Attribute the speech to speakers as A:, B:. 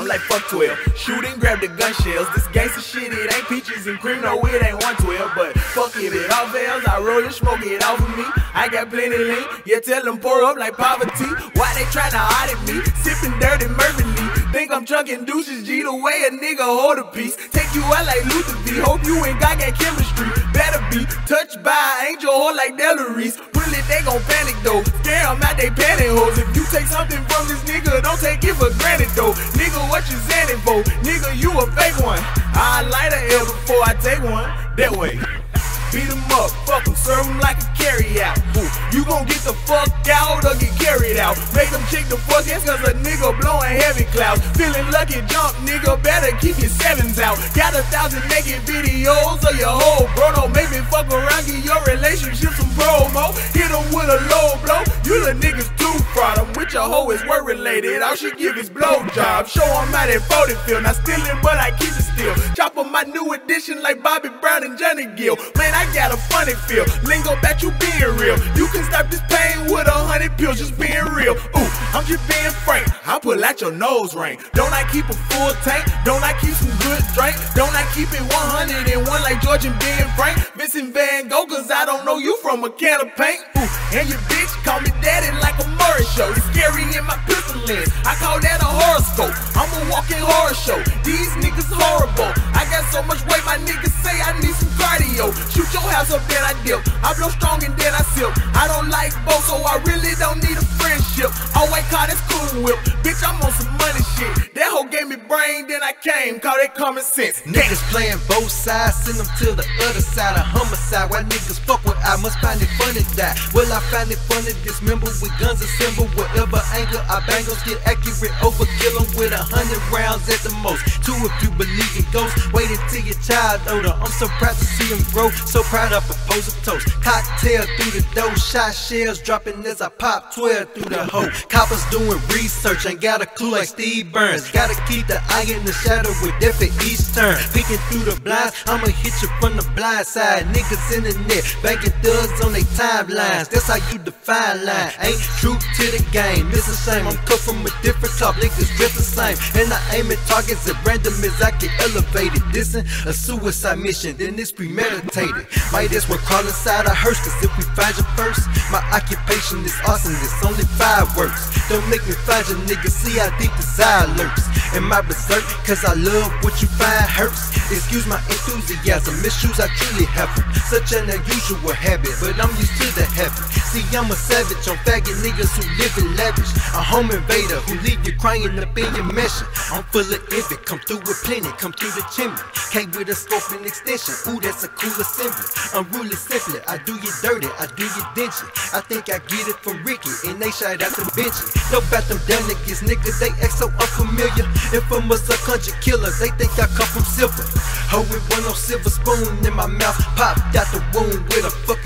A: I'm like fuck 12. Shoot and grab the gun shells. This gangsta shit, it ain't peaches and cream, no it ain't 112. But fuck it all fails. I roll and smoke it off of me. I got plenty lean, yeah, tell them pour up like poverty. Why they tryna audit me? Sipping dirty Murphy Lee. Think I'm chunking douches, G the way a nigga hold a piece. Take you out like Luther V. Hope you ain't got chemistry. Better be touched by an angel or like Delarice. Really, they gon' panic though. Scare them out they pantyhose. If you take something from this nigga, don't take it for granted though. Nigga, what you standing for? Nigga, you a fake one. I light a L before I take one. That way. Beat them up, fuck them, serve them like a carry out. You gon' get the fuck out or get carried out. Make them check the fuck ass cause a nigga blowing heavy clouds. Feeling lucky jump, nigga, better keep your sevens out. Got 1,000 naked videos of your whole bro. Don't make me fuck around, get your relationship some promo. Hit them with a low blow, you the niggas too fraud. I'm with your hoe is work related, all she give is blowjob. Show them how that 40 feel, not stealing but I keep it still. Chop on my new edition like Bobby Brown and Johnny Gill. Man, I got a funny feel, lingo back you being real. You can stop this pain with 100 pills, just being real. Ooh, I'm just being frank, I pull out your nose ring. Don't I keep a full tank? Don't I keep some good drink? Don't I keep it 101 like George and Ben Frank? Vincent Van Gogh, cause I don't know you from a can of paint. Ooh, and your bitch call me daddy like a Murray show. It's scary in my pistol lens, I call that a horoscope. I'm a walking horror show, these niggas horrible. I got so much weight, my niggas say I need some cardio. Shoot your house up, then I dip. I blow strong and then I sip. I don't like both, so I really don't need a friendship. All white car, that's cool whip. Bitch, I'm on some money shit. That hoe gave me brain, then I came. Call that common sense.
B: Niggas playing both sides, send them to the other side of homicide. Why niggas fuck with I must find it funny that. Well, I find it funny dismember with guns assemble. Whatever angle I bang those get accurate. Overkill them with 100 rounds at the most. 2 if you believe in ghosts. Wait until your child older. I'm so proud to see him grow. So proud I propose a toast. Cocktail through the dough. Shot shells dropping as I pop 12 through the hole. Coppers doing research, ain't got a clue like Steve Burns. Gotta keep the eye in the shadow with death at each turn. Peeking through the blinds, I'ma hit you from the blind side. Niggas in the net, banking thugs on they timelines. That's how you define line. Ain't true to the game, it's a shame. I'm cut from a different cloth, niggas dress the same. And I aim at targets as random as I get elevated. This ain't a suicide mission, then it's premeditated. Might as well crawl inside a hearse, cause if we find you first, my occupation is awesome, it's only fireworks. Don't make me find you, nigga, see how deep desire lurks. Am I berserk, cause I love what you find hurts? Excuse my enthusiasm, issues I truly have them. Such an unusual habit, but I'm used to the habit. See, I'm a savage on faggot niggas who live in lavish. A home invader who leave you crying up in your mansion. I'm full of envy, come through with plenty, come through the chimney. Came with a scope and extension, ooh, that's a cool assembly. Unruly simply, I do you dirty, I do you dingy. I think I get it from Ricky, and they shot out the benchy. No about them dumb niggas, niggas, they act so unfamiliar. Infamous a country killer, they think I come from silver. Ho with one no silver spoon in my mouth, popped out the wound with a fucking